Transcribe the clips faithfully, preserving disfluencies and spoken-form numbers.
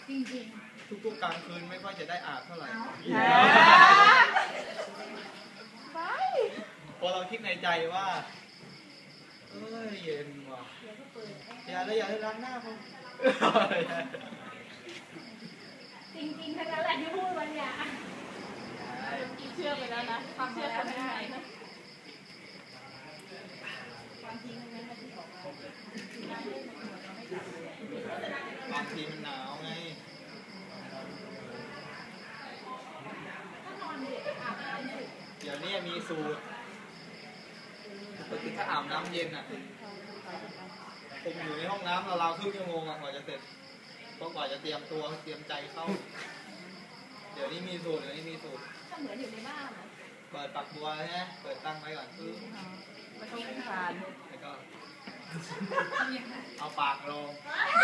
จริงๆทุกๆกลางคืนไม่ค่อยจะได้อาบเท่าไหร่พอเราคิดในใจว่าเอ้ยเย็นว่ะอย่าเลยอย่าเลยล้างหน้าผมจริงๆทั้งนั้นแหละที่พูดวันเนี้ยเชื่อไปแล้วนะความเชื่อคนง่ายนะความจริงมันไม่ได้ออกมาบางทีมันหนาวไงเดี๋ยวนี้มีสูตรปกติถ้าอาบน้ำเย็นอ่ะผมอยู่ในห้องน้ำเราๆครึ่งชั่วโมงกว่าจะเสร็จเพราะกว่าจะเตรียมตัวเตรียมใจเข้าเดี๋ยวนี้มีสูตรเดี๋ยวนี้มีสูตรก็เหมือนอยู่ในบ้านนะเปิดปักบัวใช่ไหมเปิดตั้งไว้ก่อนคือไม่ต้องผ่านแล้วก็เอาปากลง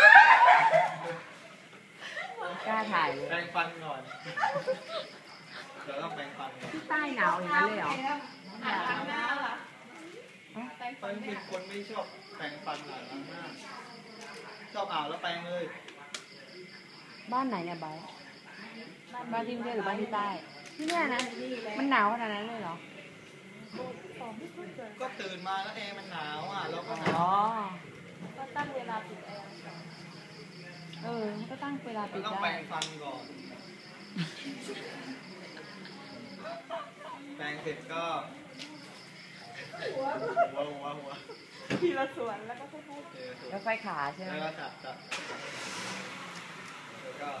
กล้าถ่ายแปรงฟันก่อนเดี๋ยวต้องแปรงฟันก่อนที่ใต้หนาวอย่างนั้นเลยเหรออาบน้ำเหรอเป็นคนไม่ชอบแปรงฟันหรอกล้างหน้าชอบอาบแล้วแปรงเลยบ้านไหนเนี่ยบ้านบ้านที่กรุงเทพหรือบ้านที่ใต้ที่เนี่ยนะมันหนาวขนาดนั้นเลยเหรอก็ตื่นมาแล้วแอร์มันหนาวอ่ะเราก็หนาวอ๋อก็ตั้งเวลาปิดแอร์เออก็ตั้งเวลาปิดได้ต้องแปรงฟันก่อนแปรงเสร็จก็หัวหัวหัวหัวทีละส่วนแล้วก็ค่อยๆแล้วไฟขาใช่ไหมแล้วก็จับจับแล้วก็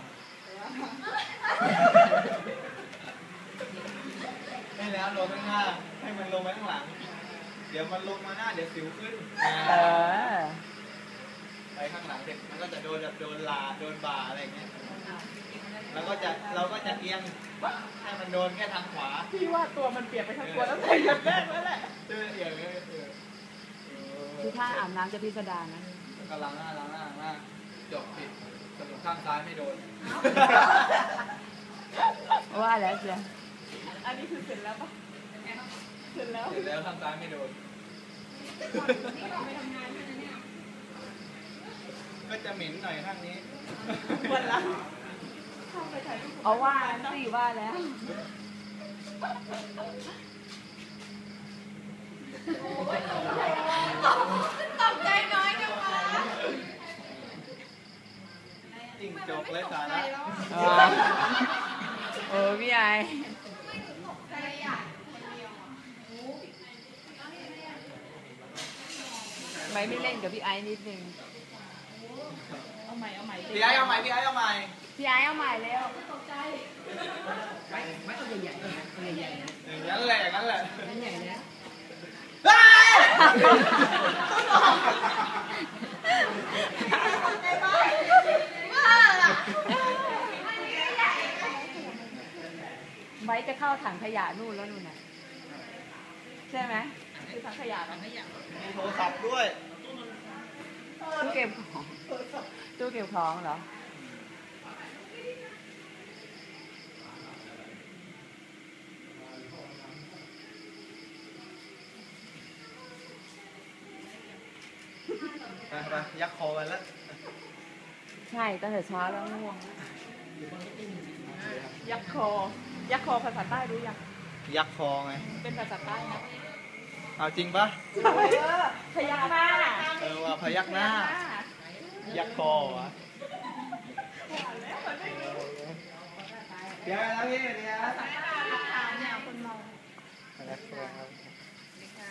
ให้แล้วลงข้างหน้าให้มันลงไปข้างหลังเดี๋ยวมันลงมาหน้าเดี๋ยวสิวขึ้นเออไปข้างหลังเสร็จมันก็จะโดนแบบโดนลาโดนบ่าอะไรอย่างเงี้ยแล้วก็จะเราก็จะเอียงให้มันโดนแค่ทางขวาพี่ว่าตัวมันเปียกไปทั้งตัวแล้วใส่ยันแรกแล้วแหละเออเอียงเลยคือถ้าอาบน้ำจะพิสดารนะแล้วก็ล้างหน้าล้างหน้าล้างหน้าจบผิดสรุปข้างซ้ายไม่โดนว่าแล้วเชียวอันนี้คือเสร็จแล้วปะเสร็จแล้วเสร็จแล้วข้างซ้ายไม่โดนก็จะเหม็นหน่อยข้างนี้วันละเอาว่าสิว่าแล้วตกใจน้อยจังวะจริงจบเลยสาระเออพี่ไอไม่ไม่เล่นกับพี่ไอนิดนึงเอาใหม่เอาใหม่พี่ไอเอาใหม่พี่ไอเอาใหม่พี่ไอเอาใหม่เร็วตกใจไม่ไม่ต้องใหญ่ๆนะใหญ่ๆนะอย่างนั้นแหละอย่างนั้นแหละนั่นใหญ่นะไว้จะเข้าถังขยะนู่นแล้วนู่นน่ะใช่ไหมคือถังขยะถังขยะมีโทรศัพท์ด้วยตู้เก็บของตู้เก็บของเหรอไปไปยักคอกันแล้วใช่ตั้งแต่เช้าแล้วง่วงยักคอยักคอภาษาใต้รู้ยังยักคอไงเป็นภาษาใต้นะเอาจริงปะพยักหน้าเออว่าพยักหน้ายักคอวะเดี๋ยวแล้วพี่เดี๋ยวแนวคนมองยักคอครับ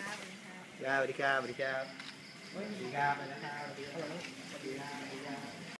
สวัสดีครับสวัสดีครับสวัสดีครับสวัสดีครับสวัสดีครับสวัสดีครับ